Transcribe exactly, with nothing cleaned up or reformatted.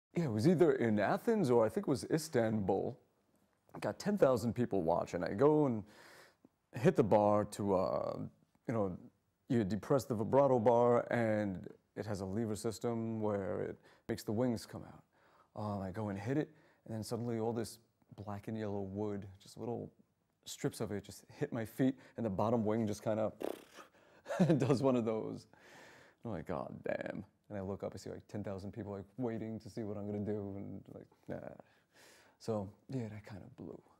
Yeah, it was either in Athens or I think it was Istanbul. I got ten thousand people watching. I go and hit the bar to, uh, you know, you depress the vibrato bar and it has a lever system where it makes the wings come out. Um, I go and hit it and then suddenly all this black and yellow wood, just little strips of it just hit my feet and the bottom wing just kind of does one of those. I'm like, God damn. And I look up, I see like ten thousand people like waiting to see what I'm gonna do and like, nah. So yeah, that kind of blew.